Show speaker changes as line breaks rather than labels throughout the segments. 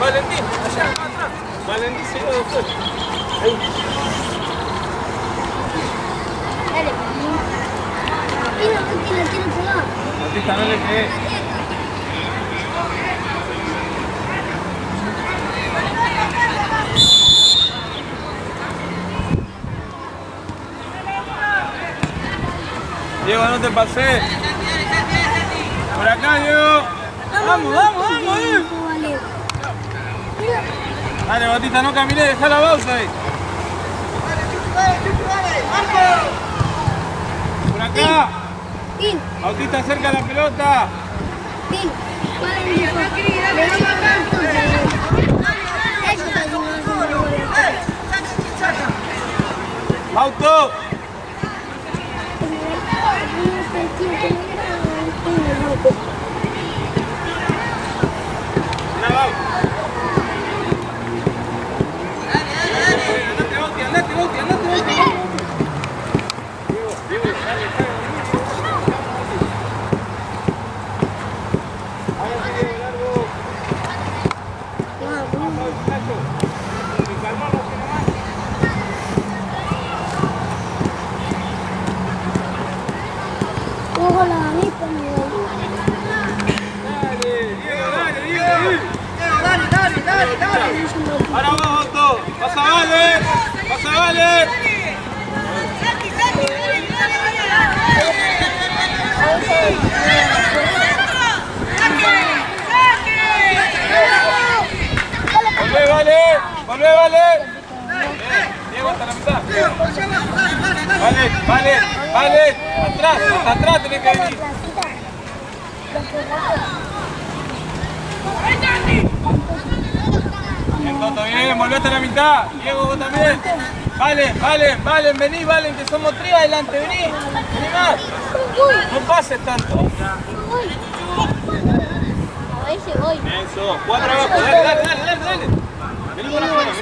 Valentín, allá atrás. Valentín se iba después. Ahí.
Dale. Tira pegado.
Bautista, no le pegué. Diego, no te pasé. Por acá, Diego. Vamos, vamos, vamos, Dale, Bautista, no camines, dejá la Bauta ahí. Por acá. Bautista, acerca la pelota. Auto. Andate, Bauti. Ahora vamos, Otto. Pasa, Vale. Volvé, Vale. Diego, hasta la mitad. Vale. Atrás tenés que venir. Bien, Toto, bien, volvé hasta la mitad. Diego, vos también. Vale, vení, Valen, que somos 3 adelante, vení más. No pases tanto.
A veces voy.
Eso, 4 abajo, dale. Vení por afuera,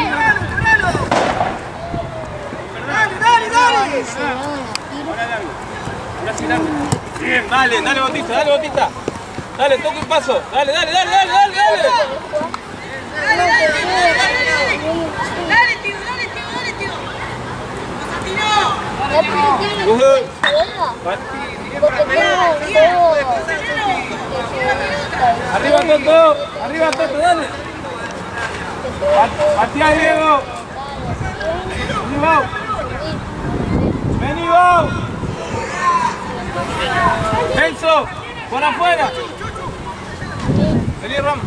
Dale. Ahora sí, largo. Bien, dale, Bautista. Dale, toca un paso. Dale.
Dale, tío.
Arriba, Toto, dale. Matías, Diego. Vení, Bau. Enzo, por afuera. Vení, Ram.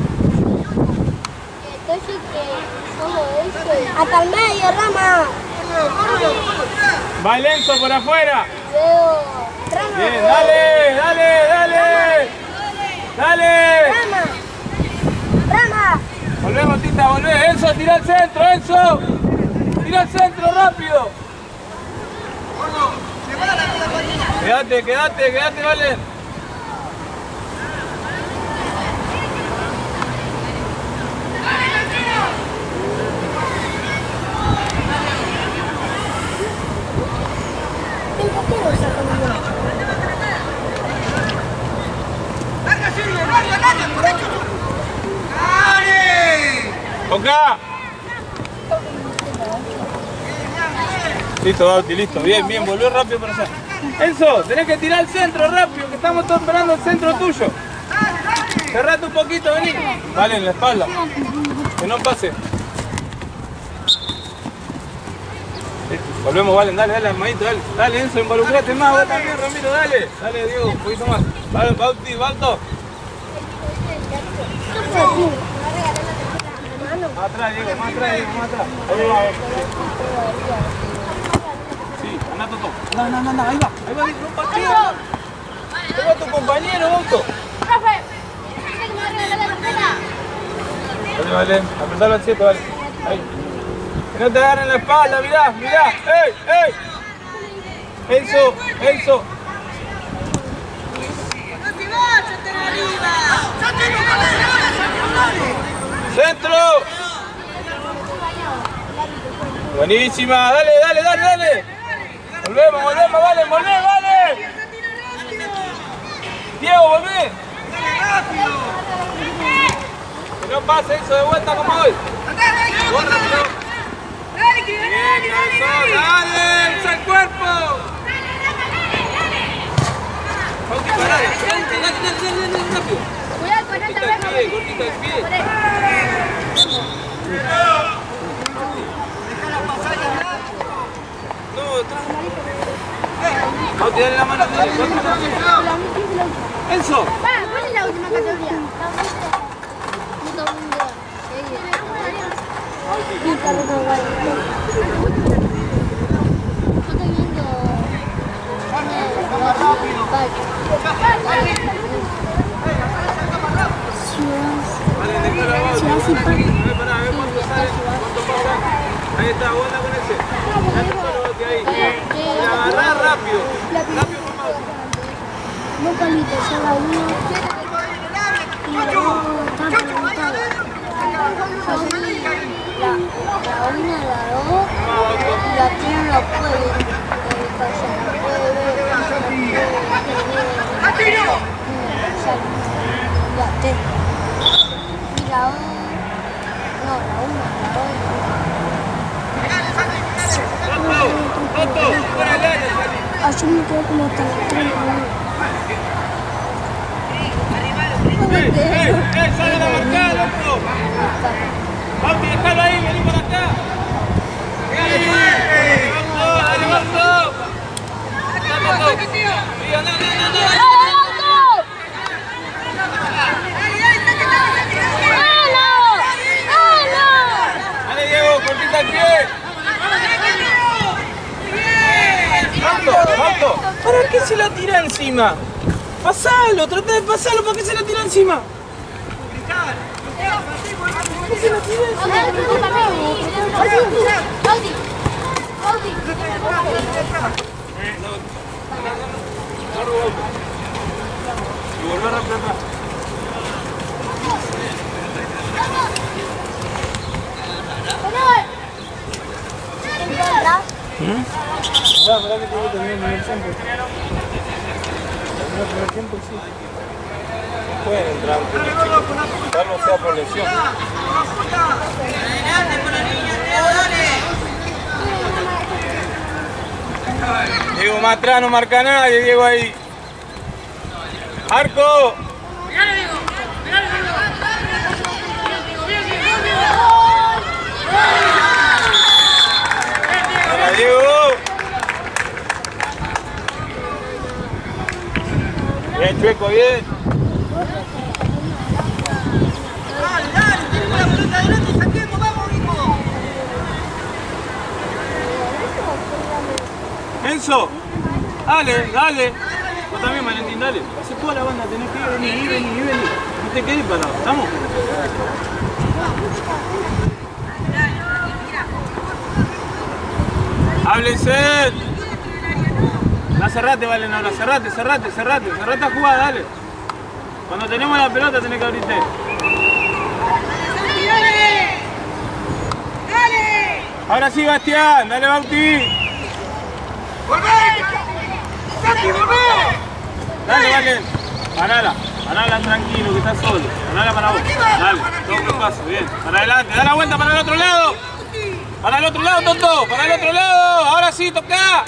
Hasta el medio, Rama.
Va Enzo por afuera. Bien, dale.
Rama.
Volvé, Bautista, volvé. Enzo, tira al centro, Enzo. Tira al centro, rápido. Quédate, Valen. Acá. Listo, Bauti, listo. Bien, volvió rápido para allá. Enzo, tenés que tirar al centro rápido, que estamos todos esperando el centro tuyo. Cerrate un poquito, vení. Vale, en la espalda. Que no pase. Volvemos, Valen, dale, hermanito, dale. Dale, Enzo, involucrate más, vos también, Ramiro, dale. Dale, Diego, un poquito más. Vale, Bauti, Balto. Más atrás, Diego, más atrás. Ahí va. Sí, anda, Toto. Anda, ahí va, no patea. Ahí va tu compañero, Bauto. Vale, apretalo al 7, vale. Ahí. Que no te agarren la espalda, mirá. ¡Ey! Enzo. ¡Centro! Buenísima, dale. Volvemos, vale. Diego, volvé. no pase eso de vuelta como hoy. Bien, cabezón, dale, usa el cuerpo. Pauti, pará, dale, rápido.
Cuidado con esta vez.
Cortita el pie. No, atrás. Pauti, dale la mano. Enzo.
¿Cuál es la última categoría?
Ahí está, buena con ese. Ahí. Agarrar rápido. Rápido, mamá.
No palitos, son la 1 y la 2 están preguntados. La 1, la 2 y la 3 no la puede pasar, no puede ver, la 3 y la 1, no, la 1,
Toto, fuera del área, salí.
yo me quedo como hasta la 3.
Sale la marcada, loco. Pauti, déjalo ahí, vení para acá. Dale, Marco. Dale, Diego, cortita el pie. Marco, ¿para qué se la tira encima? Pasalo, trata de pasarlo, ¿para qué se la tira encima? ¿Por qué se la tira encima? Y volver rápido atrás. Ahora que tengo que terminar el primer tiempo. El primer tiempo sí. Pueden entrar, tal no sea por lesión. Diego más atrás, no marca nadie, Diego ahí. ¡Arco! ¡Hola, Diego! Bien, Chueco, bien. Enzo, dale, dale. Vos también, Valentín, dale. Hace toda la banda, tenés que venir. No te quedes parado, ¿estamos? ¡Háblense! Cerrate, Valen, ahora, cerrate a jugar, dale. Cuando tenemos la pelota tenés que abrirte. Ahora sí, Bastián, dale, Bauti. Dale, Valen. Ganala tranquilo, que estás solo. Ganala para vos. Dale, doble paso, bien. Para adelante, da la vuelta para el otro lado. Para el otro lado, Toto, para el otro lado. Ahora sí, toca.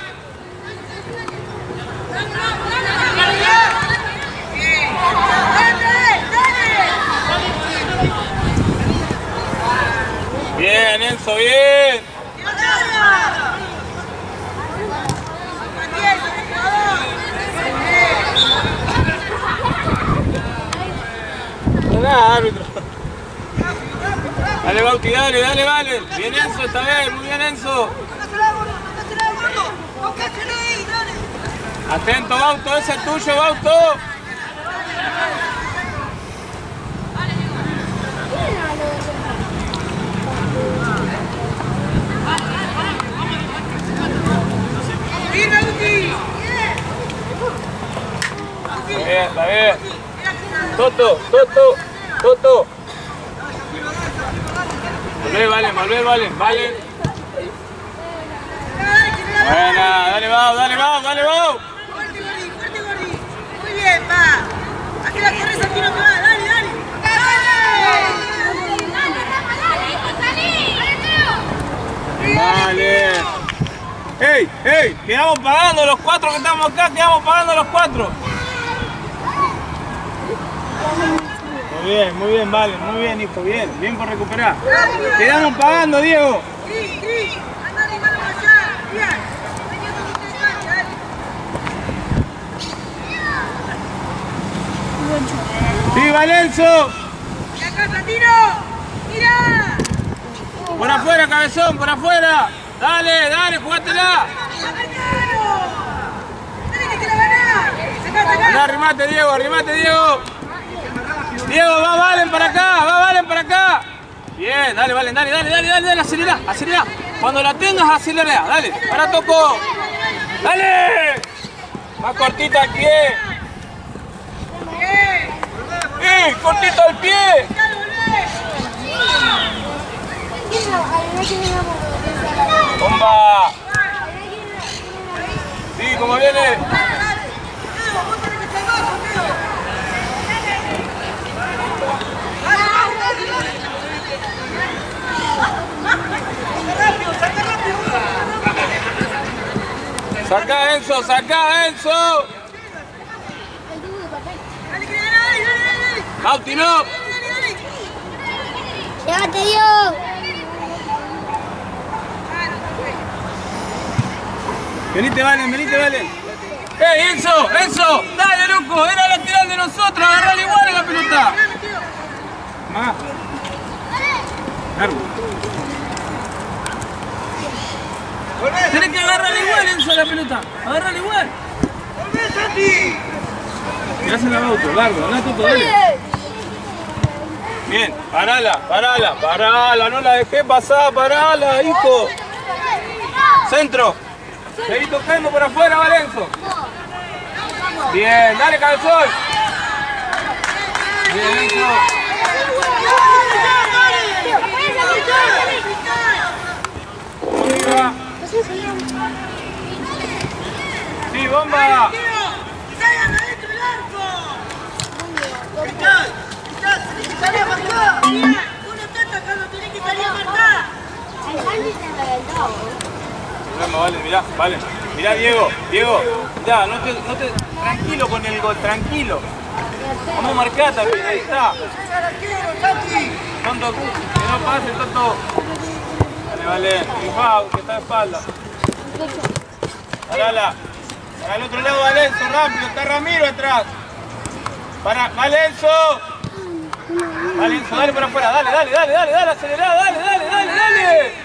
Bien, Enzo, bien. Nada, árbitro. Dale, Bauti, dale, vale. Bien, Enzo, esta vez, muy bien, Enzo. Atento, Bauto, ese es tuyo, Bauto. Está bien. Toto. Volvé, Valen. Buena, dale, Bau.
Fuerte, Gordi. Muy bien, pa. Aquí la corres al tiro que va, dale.
pagando los 4 que estamos acá, quedamos pagando los 4. Muy bien, vale, muy bien, hijo, bien por recuperar. Quedamos pagando, Diego. Sí, Valenzo.
¡Mira!
Por afuera, cabezón, por afuera. Dale, jugátela. Andá, arrimate, Diego. Diego, va Valen para acá. Bien, dale, Valen, dale, acelera. Cuando la tengas, acelera, dale. Para Toco. Dale. Más cortita al pie. Cortito al pie. Bomba. Sí, como viene. Saca Enzo. Bauti, no.
Llévate, Diego.
Venite, Valen. Enzo, dale, loco, era lateral de nosotros, agarrale igual a la pelota. Más. Largo. Tenés que agarrarle igual, Enzo, a la pelota. Agarrale igual. Mirás en la auto, largo, andá Toto, dale. Bien, parala, no la dejé pasar, parala, hijo. Centro. Seguí tocando por afuera, Valenzo. Bien, dale, cabezón. Bien, Enzo. Sí, bomba. Vale. Mirá, Diego, ya, no te, tranquilo con el gol, tranquilo. Vamos a marcar también, ahí está. Tonto, que no pase, Tonto. Vale, Infao, que está de espalda. Parala. Para el otro lado, Valenzo, rápido, está Ramiro atrás. Para, Valenzo, dale para afuera, dale, acelerá, dale.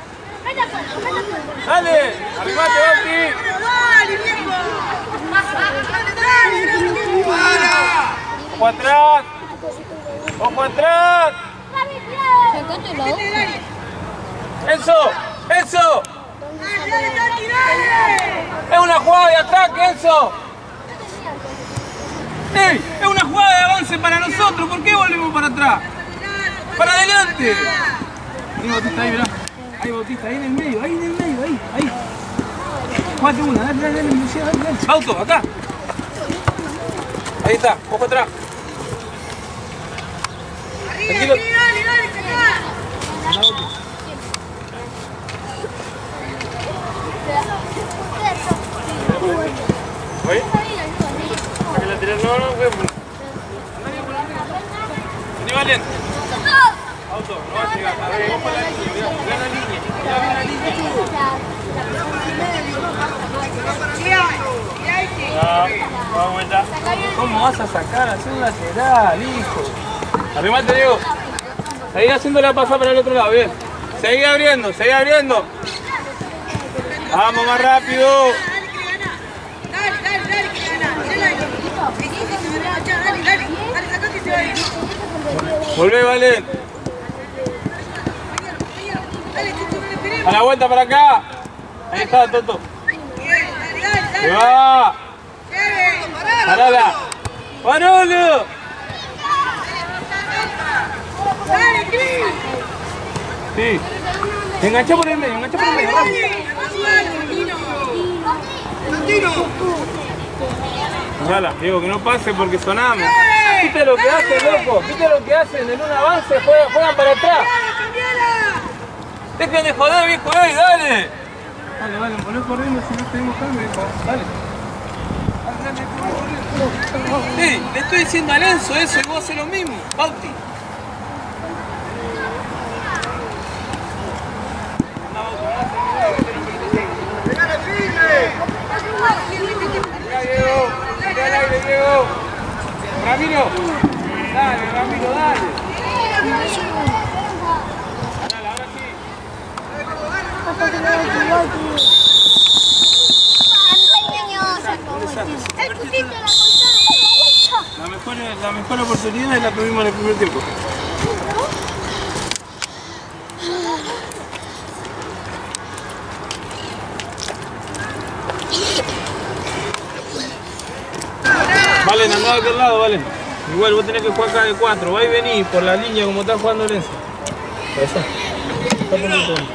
Dale, arrimate, Bauti. Ojo atrás. Enzo. Es una jugada de ataque, Enzo. Es una jugada de avance para nosotros. ¿Por qué volvemos para atrás? Para adelante. Ahí Bautista, ahí, mirá. Ahí Bautista, ahí en el medio, ahí. Jugate una, dale, Lucía, dale. Bauto, acá. Ahí está, ojo atrás. Tranquilo. ¿Oye? ¿Para que la tiré? No, vení, Valen. Auto, no va a llegar. A ver, vamos para la línea, mirá la línea. Va vuelta. ¿Cómo vas a sacar? Hacer un lateral, hijo. Arrimate, Diego. Seguí haciéndola pasar para el otro lado, bien. Seguí abriendo. Vamos más rápido. Volvé, Valen. A la vuelta para acá. Ahí está, Toto. ¡Se va! ¡Parala! ¡Manolo! Sí. Enganchá por el medio, Dale, Diego, que no pase porque sonamos. ¿Viste lo que hacen, loco? ¿Viste lo que hacen? En un avance juegan para atrás. Dejen de joder, viejo, dale. Dale, vale, volvé corriendo si no tenemos cambio. Dale.
Le estoy diciendo a Lenzo eso y vos haces lo mismo, Bauti.
Mirá, Diego. Mirá al aire, Diego. Ramiro. Dale, Ramiro, dale. Dale, ahora sí. La mejor oportunidad la tuvimos en el primer tiempo. Valen, andá de aquel lado, Valen. Igual vos tenés que jugar acá de 4. Va y vení por la línea como está jugando Lenzo. Eso. Está por el fondo.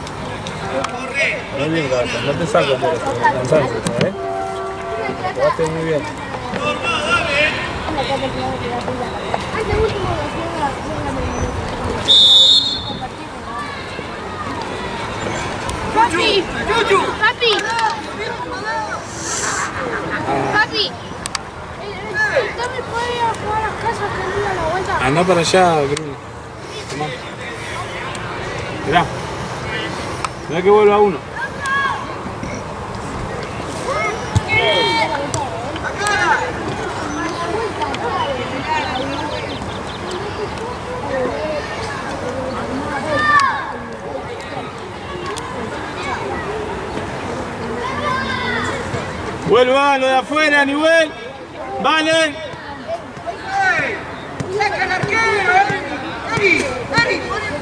Muy bien, Gata. No te saco por eso. Cansancio, ¿sabes? Jugaste muy bien.
Papi, papi, papi. ¿Usted me puede ir a jugar a las casas que no a la vuelta?
Andá para allá, Bruno. Tomá. Mirá. Mirá que vuelva uno. Vuelvan lo de afuera, nivel. Valen.
¡Saca el arquero! ¡Ari!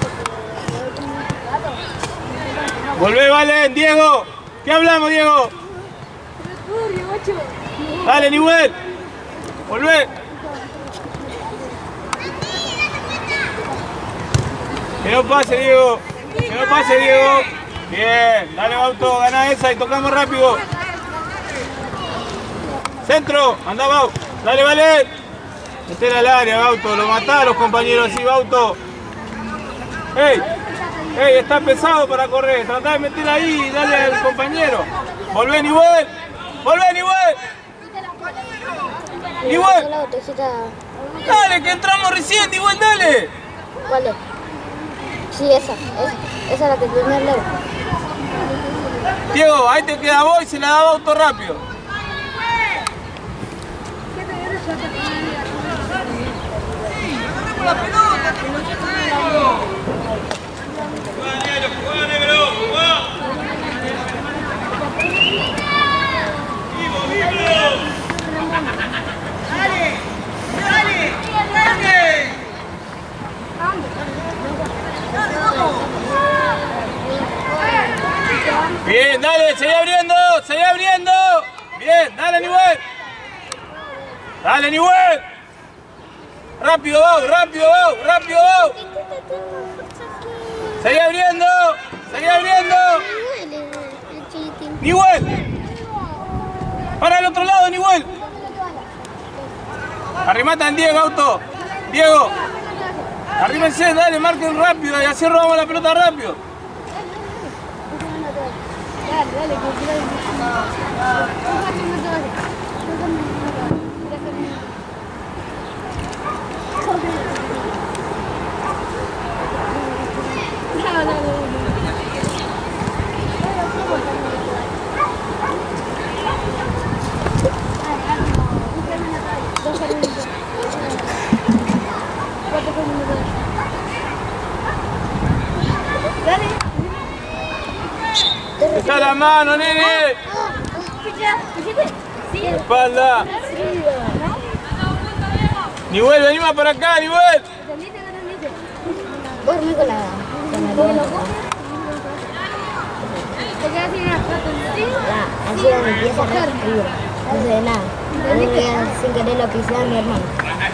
Volvé, Valen, Diego. ¿Qué hablamos, Diego? Dale, nivel. Volvé. Que no pase, Diego. Que no pase, Diego. Bien. Dale, Bauto. Gana esa y tocamos rápido. Centro, anda Bau, dale, vale. Meter al área, Bauto, lo matá a los compañeros así, Bauto. ¡Ey! ¡Ey! Está pesado para correr, tratá de meter ahí y dale al compañero. Volvé, Nivel. Volvé, Nivel. Nivel. Dale, que entramos recién, Nivel, dale.
¿Cuál es? Sí, esa es la que tenía el lado.
Diego, ahí te queda vos y se la da Bauto rápido.
¡La pelota!
¡Jugá, negro! ¡Jugá! ¡Vivo, vivo!
¡Dale! ¡Dale! ¡Dale!
Bien, dale, seguí abriendo, seguí abriendo. Bien, dale, Nivel. Dale, Nivel. Rápido, Bau, rápido, Bau, rápido, Bau. Seguí abriendo, seguí abriendo. Nivel. Para el otro lado, Nivel. Arrimatan Diego, Auto. Diego. Arrímense, dale, marquen rápido y así robamos la pelota rápido. Deja la mano, nene. Espalda. Nivel, vení más para acá, Nivel.
Vos dormí con la... Así donde empieza a arriba. No se ve nada. Sin querer lo pisé a mi hermano.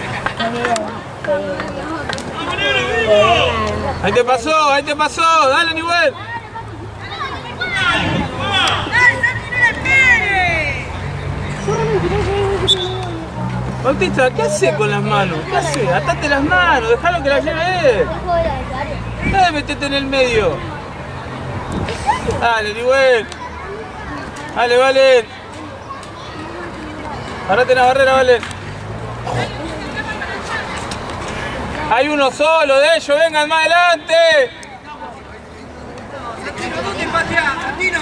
Ahí te pasó, dale, Nivel. Bautista, ¿qué hace con las manos? ¿Qué hace? Atate las manos, dejalo que la lleve él. Dale, metete en el medio. Dale, Nivel. Dale, Valen. Parate en la barrera, Valen. Hay uno solo de ellos, vengan más adelante.
Santino, ¿dónde patea? Santino.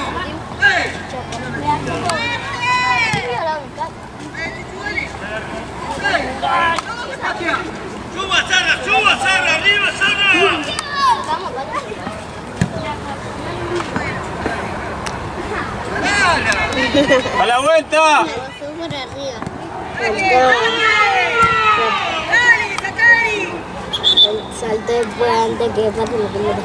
¿Dónde patea?
Suba, Sarra, arriba, Sarra.
¡A la vuelta!
Salté después antes que pase la pelota.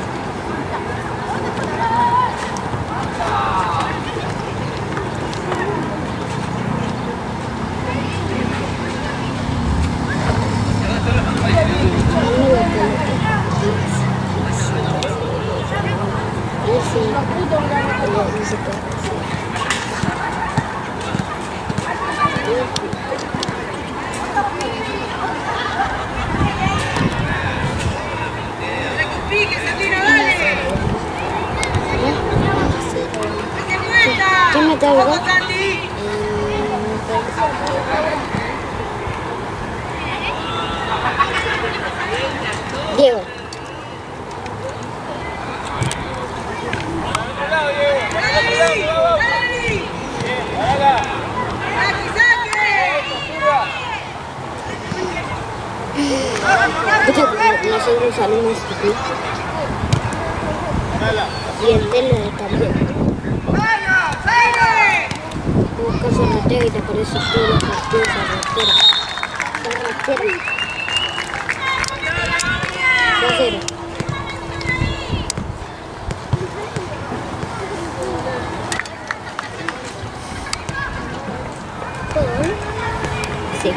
Pique, Santino, dale. ¡Date vuelta!
¿Quién mete algo?
¡Vamos, Santi!
Diego. Nosotros salimos y el tele también. Buscas el reteo y te aparece todos los partidos a retero. 2-0. Sí.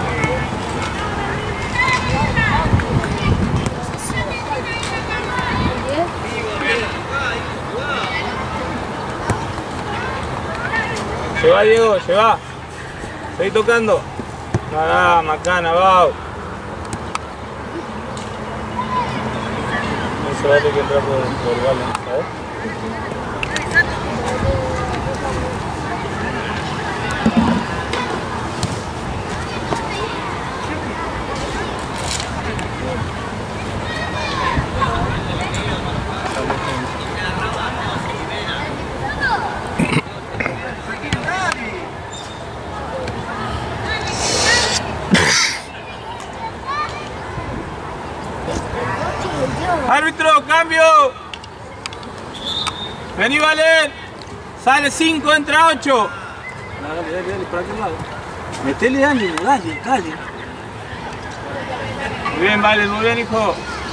Lleva, Diego, lleva. Seguí tocando. Nada, macana, Bau. No se vale que entra por Valen, ¿sabes? ¡Árbitro, cambio! Vení, Valen. Sale 5, entra 8.
Dale, para aquel lado. Metele ánimo, dale.
Muy bien, Valen, muy bien, hijo.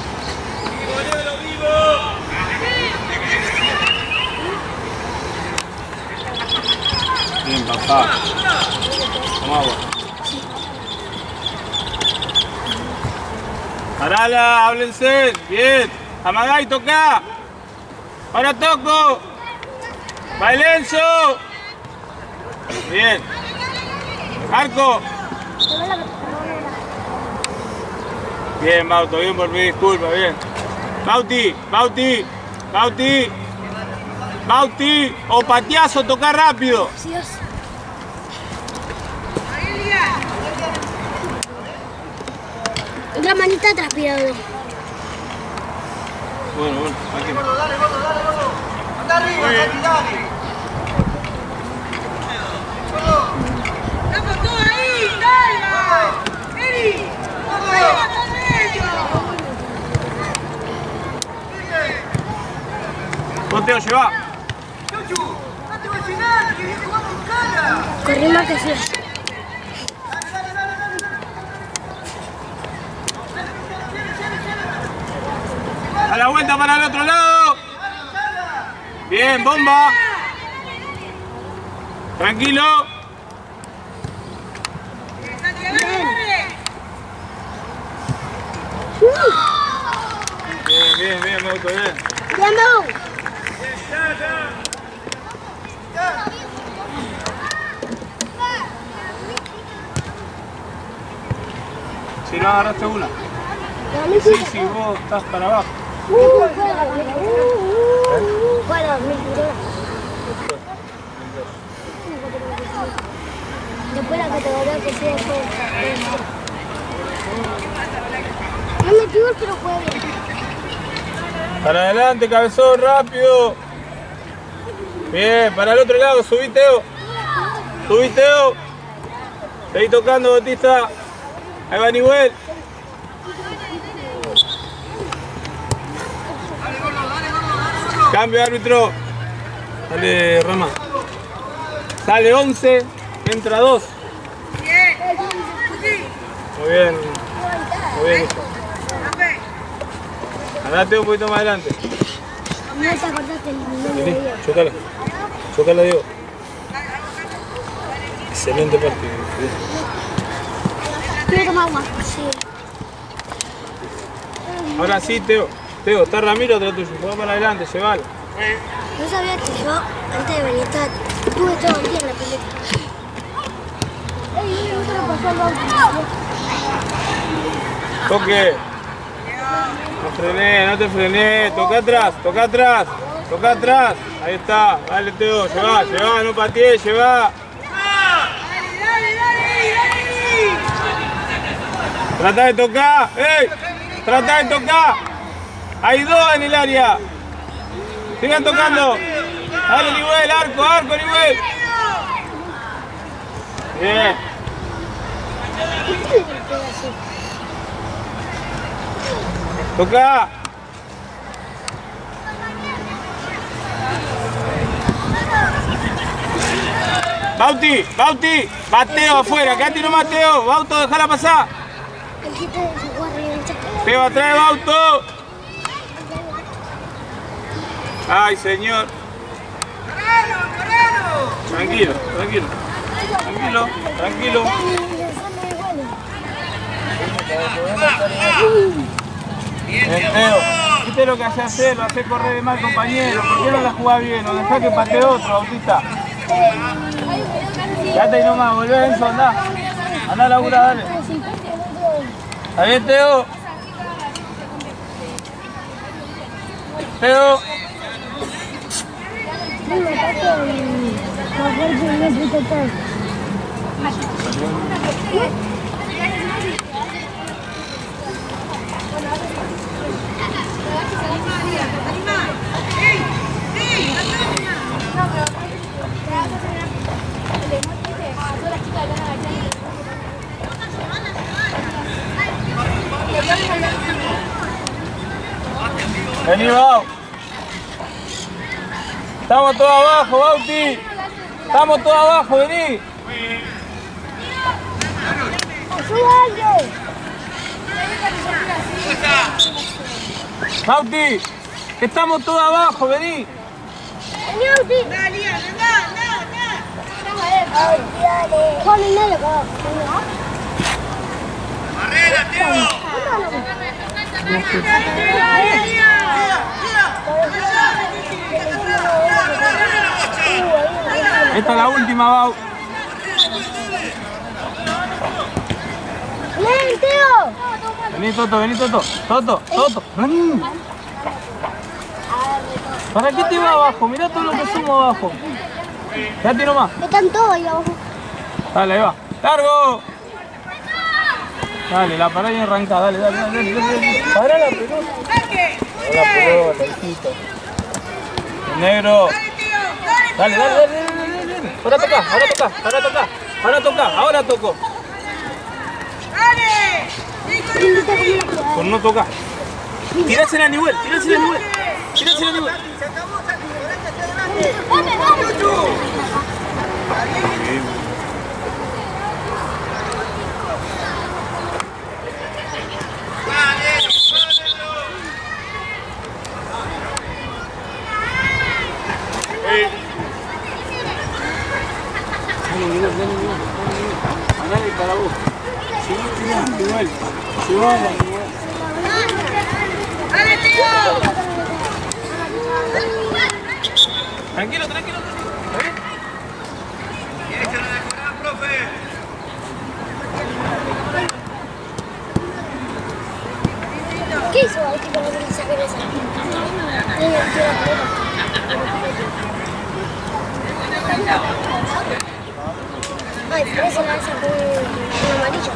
Bien, papá. Toma agua. Parala, háblense. Bien. Amagá y toca. Ahora toco. Bailenzo. Bien. Arco. Bien, Bauto, bien por mi disculpa, bien. Bauti, o pateazo, toca rápido.
La manita transpirado.
Bueno, aquí.
Dale, gordo. Anda arriba, Santi, dale. ¡Estamos todos ahí! ¡Calma! ¡Eri! ¡Arriba con ellos!
Poteo, lleva.
¡Chuchu! ¡No te voy a decir nada! ¡Que viene jugando en cara!
Corrí más que flash.
A la vuelta para el otro lado. Bien, bomba. Tranquilo. Bien, me gustó bien.
Ya no.
Si no agarraste una. Sí, vos estás para abajo.
Bueno, Después la categoría que sea fue. No me pido que no juegue.
Para adelante, cabezón, rápido. Bien, para el otro lado, subí Teo. Subí Teo. Seguí tocando, Bautista. Ahí va Nivel. Cambio árbitro. Dale, Rama. Sale 11, entra 2. Muy bien. Muy bien. Andate un poquito más adelante.
No te acordaste el nivel de
Vení,
video.
chocala. Chocala, Diego. Excelente partido.
Quiero tomar agua. Sí.
Ahora sí, Teo. Teo, está Ramiro atrás tuyo. Juega para adelante, llévalo.
No sabía que yo, antes de venir, estuve todo el día en la pelota. Ey, no te lo pasó al Bauti.
Toque. No te frené. Toca atrás, toca atrás. Toca atrás. Ahí está. Dale, Teo. Lleva, lleva, no patees, lleva. Trata de tocar. ¡Ey! Trata de tocar. Hay 2 en el área. Sigan tocando. Dale, Nivel, arco, arco, Nivel. Bien. Toca. Bauti, Bauti. Mateo afuera, quédate nomás, Teo. Bauto, déjala pasar.
El quite de su guardia y el chaco.
Teo atrás de Bauto. Ay, señor. Tranquilo, tranquilo. Tranquilo, tranquilo. Bien, Teo. Viste lo que hace hacer, lo hace correr de mal, compañero. ¿Por qué no la jugás bien? O dejá que patee otro, Bautista. Quédate ahí nomás, volvé a Enzo, andá. Andá a laburar, dale. ¿Está bien, Teo? Teo. Vení, Bau. Estamos todos abajo, Bauti. Estamos todos abajo, vení. Bauti, estamos todos abajo, vení.
Juan, el medio, cabrón.
¡Barrera, Teo!
Esta es la última, Bau.
¡Ven, Teo!
Vení, Toto, vení, Toto. Toto, Toto, vení. ¿Para qué te va abajo? Mirá todo lo que somos abajo. Quédate nomás.
Están todos ahí abajo.
Dale, ahí va. ¡Largo! Dale, la pará y arrancá. Dale, dale, dale, dale. Pará la pelota. Pará la pelota, hijito. El negro. Dale, dale, dale, dale, dale. Ahora toca, ahora toca, ahora toca. Ahora toca, ahora toco. Por no tocar. Tirásela a nivel, tirásela a nivel. Tirásela a nivel. Andale para vos. Sí, igual. Igual.
¡Dale, tío!
Tranquilo, tranquilo.
Échale de cobrar, profe.
¿Qué hizo Bauti para que le saquen esa? Ay, parece la esa con amarillo.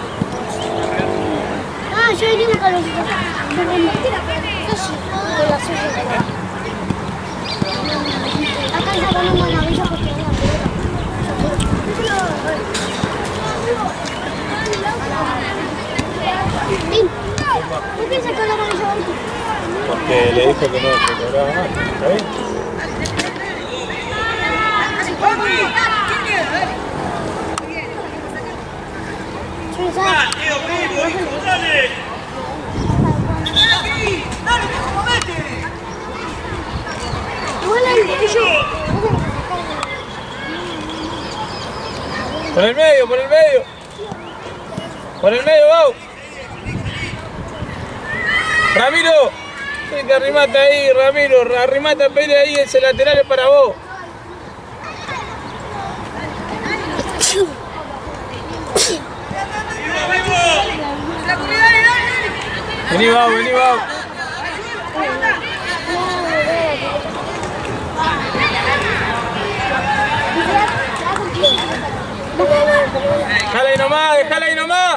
Ah, yo venimos con los hijos. Yo sí, con la suya. Acá sacamos un amarillo porque es la pelota. ¿Por qué sacó el amarillo ahorita?
Porque le dijo que no cobraba más. ¿Está bien?
Tío, primo, hijo, dale.
¡Dale, viejo, movete!
Por el medio, por el medio. Por el medio, Bau. Ramiro. Sí, que arrimate ahí, Ramiro. Arrimate a pele ahí, ese lateral es para vos. Vení, Bau, vení, Bau. Déjala ahí nomás, déjala ahí nomás.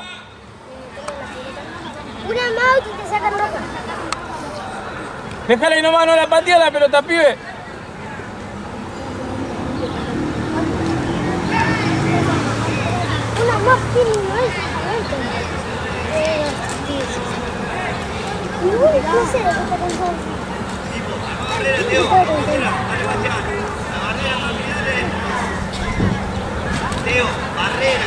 Una más y te sacan roja.
Déjala ahí nomás, no la patea la pelota, pibe.
Una más tiene ninguna clase de cosa con
Barrera, Teo. Barrera, dale, Bastián. La barrera más finales. Teo, barrera.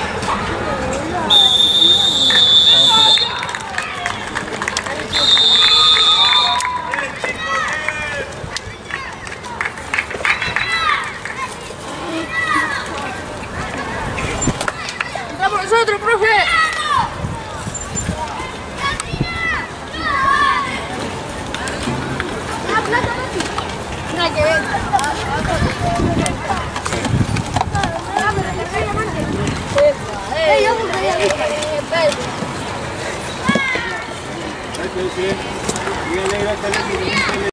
¡Entramos nosotros, profe!